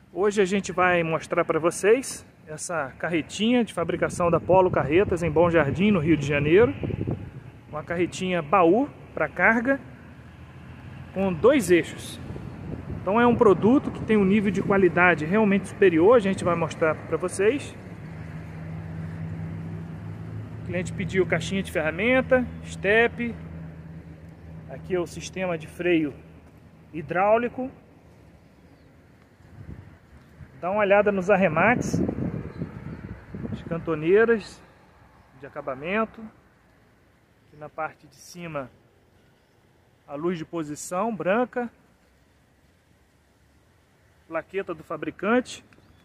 Hoje a gente vai mostrar para vocês essa carretinha de fabricação da Polo Carretas em Bom Jardim, no Rio de Janeiro. Uma carretinha baú para carga com 2 eixos. Então é um produto que tem um nível de qualidade realmente superior, a gente vai mostrar para vocês. O cliente pediu caixinha de ferramenta, step. Aqui é o sistema de freio hidráulico. Dá uma olhada nos arremates, as cantoneiras de acabamento. Aqui na parte de cima a luz de posição branca, plaqueta do fabricante.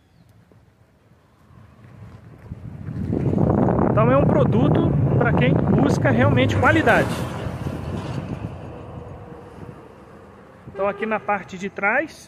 Então é um produto para quem busca realmente qualidade. Então aqui na parte de trás,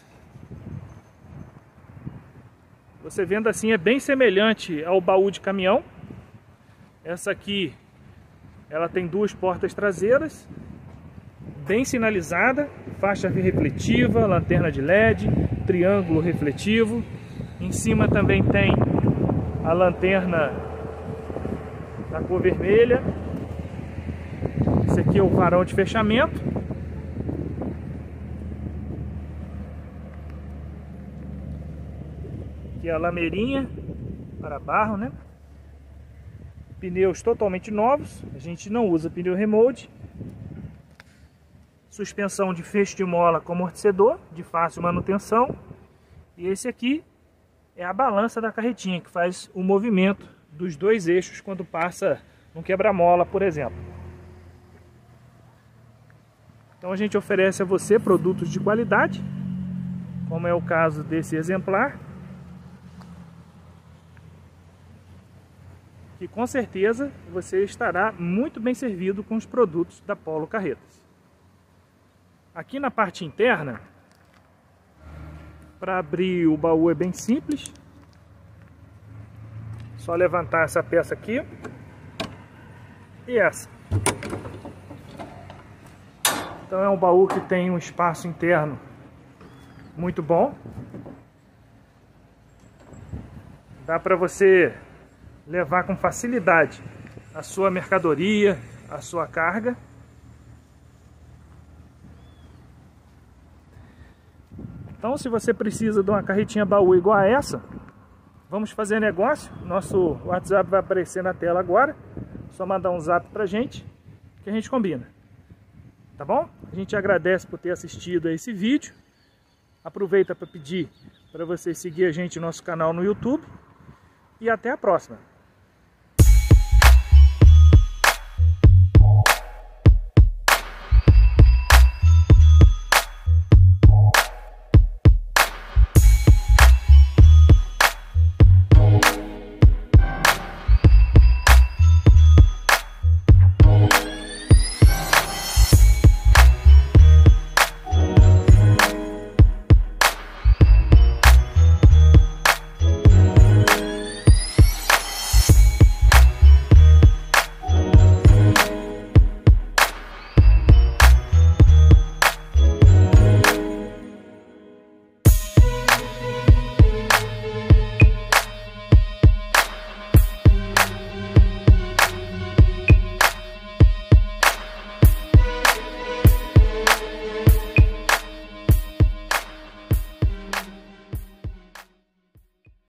você vendo assim, é bem semelhante ao baú de caminhão. Essa aqui, ela tem 2 portas traseiras, bem sinalizada, faixa refletiva, lanterna de LED, triângulo refletivo. Em cima também tem a lanterna da cor vermelha. Esse aqui é o varão de fechamento. Aqui é a lameirinha para barro, né? Pneus totalmente novos, a gente não usa pneu remold. Suspensão de fecho de mola com amortecedor, de fácil manutenção. E esse aqui é a balança da carretinha, que faz o movimento dos 2 eixos quando passa um quebra-mola, por exemplo. Então a gente oferece a você produtos de qualidade, como é o caso desse exemplar, que com certeza você estará muito bem servido com os produtos da Polo Carretas. Aqui na parte interna, para abrir o baú é bem simples. Só levantar essa peça aqui e essa. Então é um baú que tem um espaço interno muito bom. Dá para você levar com facilidade a sua mercadoria, a sua carga. Então, se você precisa de uma carretinha baú igual a essa, vamos fazer negócio. Nosso WhatsApp vai aparecer na tela agora. Só mandar um zap pra gente que a gente combina. Tá bom? A gente agradece por ter assistido a esse vídeo. Aproveita para pedir para você seguir a gente no nosso canal no YouTube. E até a próxima.